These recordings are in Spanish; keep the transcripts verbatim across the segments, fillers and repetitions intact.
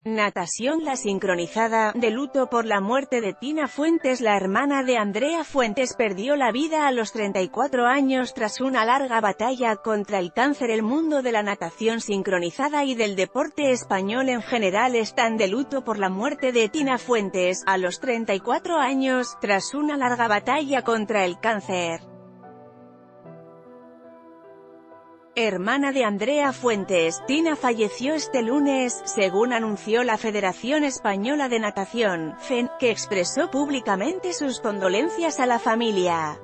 Natación. La sincronizada, de luto por la muerte de Tina Fuentes. La hermana de Andrea Fuentes perdió la vida a los treinta y cuatro años tras una larga batalla contra el cáncer. El mundo de la natación sincronizada y del deporte español en general están de luto por la muerte de Tina Fuentes, a los treinta y cuatro años, tras una larga batalla contra el cáncer. Hermana de Andrea Fuentes, Tina falleció este lunes, según anunció la Federación Española de Natación, F E N, que expresó públicamente sus condolencias a la familia.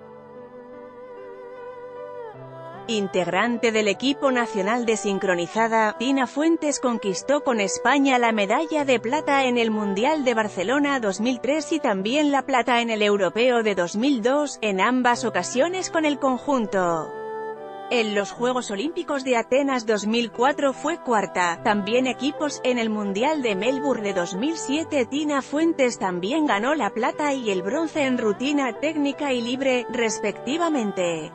Integrante del equipo nacional de sincronizada, Tina Fuentes conquistó con España la medalla de plata en el Mundial de Barcelona dos mil tres y también la plata en el Europeo de dos mil dos, en ambas ocasiones con el conjunto. En los Juegos Olímpicos de Atenas dos mil cuatro fue cuarta, también equipos. En el Mundial de Melbourne de dos mil siete Tina Fuentes también ganó la plata y el bronce en rutina técnica y libre, respectivamente.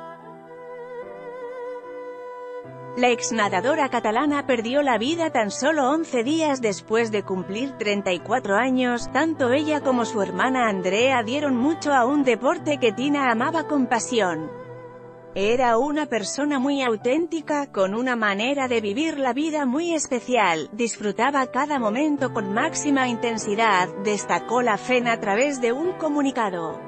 La exnadadora catalana perdió la vida tan solo once días después de cumplir treinta y cuatro años. Tanto ella como su hermana Andrea dieron mucho a un deporte que Tina amaba con pasión. Era una persona muy auténtica, con una manera de vivir la vida muy especial, disfrutaba cada momento con máxima intensidad, destacó la F E N a través de un comunicado.